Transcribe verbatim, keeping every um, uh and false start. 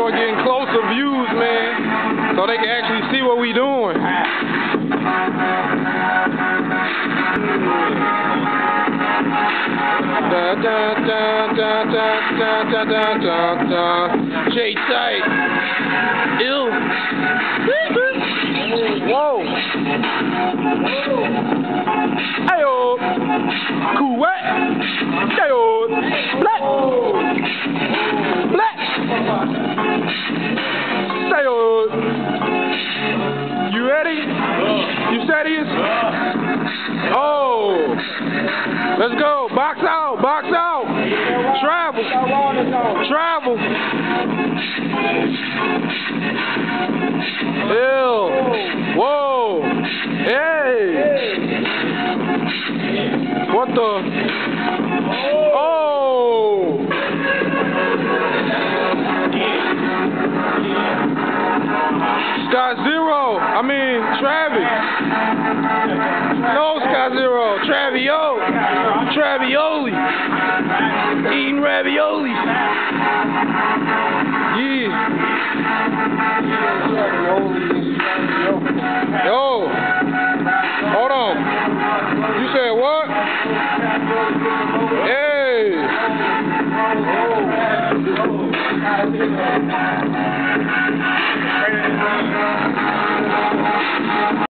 start getting closer views, man, so they can actually see what we doing. Da da da da da da da da da da. J-Tight. Ew. Whoa. Ayo. Cool what? Ayo. Black. Black. Ayo. You ready? You serious? Oh. Let's go. Box out. Box out. Travel. Travel. Ew. Whoa. Hey. What the? Oh. Scott Zero. I mean, Travis. No, Scott Zero. Travio. Travioli. Eating ravioli. Yeah. Yo. Hold on. You said what? Hey.